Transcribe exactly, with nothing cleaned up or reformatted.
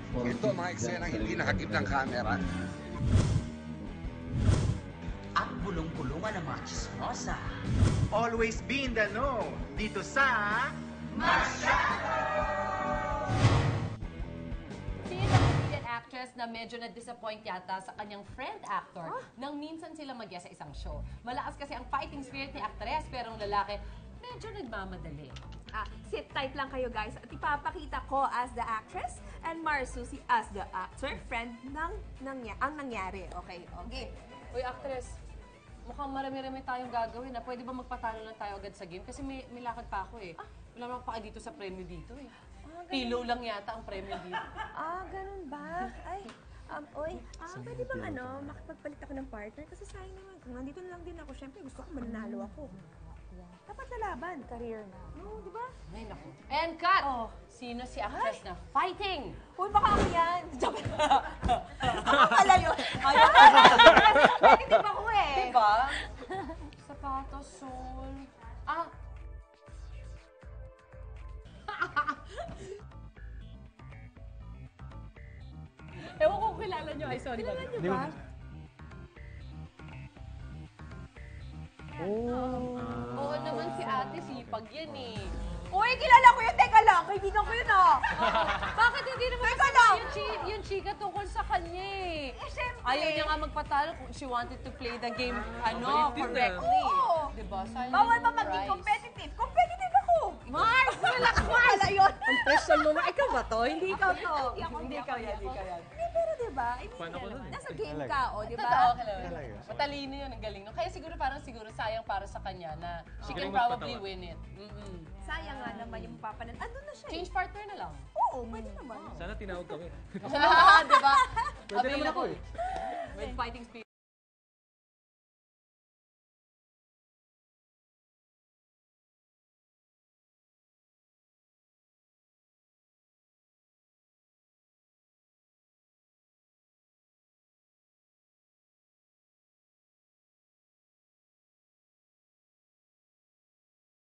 Ito ang mga eksenang hindi nakakip ng camera. At bulong-bulungan ng mga chismosa. Always be in the know. Dito sa... Sino ang Brazilian actress na medyo na-disappoint yata sa kanyang friend actor nang minsan sila mag sa isang show? Malakas kasi ang fighting spirit ni actress pero ang lalaki medyo nagmamadali. Ah, sit tight lang kayo guys at ipapakita ko as the actress and Marsusi as the actor friend ng, ng ang nangyari. Okay, okay. Uy, actress, mukhang marami-rami tayong gagawin. Na pwede ba magpatalo lang tayo agad sa game? Kasi may, may lakad pa ako eh. Wala naman pa dito sa premyo dito eh. Ah, Pillow lang yata ang premyo dito. Ah, ganun ba? Ay, um, oy, ah, pwede bang ano, makipagpalit ako ng partner? Kasi sayang naman, kung nandito na lang din ako, syempre gusto ko mananalo ako. Dapat lalaban. Career na. Oo, di ba? Ay, naku. And cut! Oh. Sino si actress na fighting? Uy, baka ako yan. Ako pala yun. Ayun. Negative ako eh. Diba? Sapatos, soul. Ah! Ewan ko kung kilala nyo. Ay, sorry. Kilala niyo ba? Oo naman si ate, sipag yan eh. Uy, kilala ko yun. Teka lang, kaibigan ko yun ah. Bakit hindi naman Teka kasi lang. yung, chi- yung chika tungkol sa kanya eh? Eh, syempre. Ayaw niya nga magpatalo kung she wanted to play the game, ano, correctly. Oo. Diba? Sayang Bawal yung pa maging prize. competitive. Competitive ako. Mars! Relax, Ako Mars! pala yun. Ang person mo nga, ikaw ba to? Hindi ikaw to. Hindi ako, Hindi ako, ikaw yan, ako. hindi ikaw yan. Hindi, pero diba? I mean, Paano ko nun eh? nasa game ka, o, diba? Totoo, kilala. Matalino yun, ang galing. No? Kaya siguro parang siguro sayang para sa kanya na she can Magaling probably magpatawa. win it. Mm-mm. Sayang nga naman yung papanan. Andun na siya eh. Change partner na lang. Oo, pwede naman. Sana tinawag kami. Diba? Pwede naman ako eh. With fighting spirit.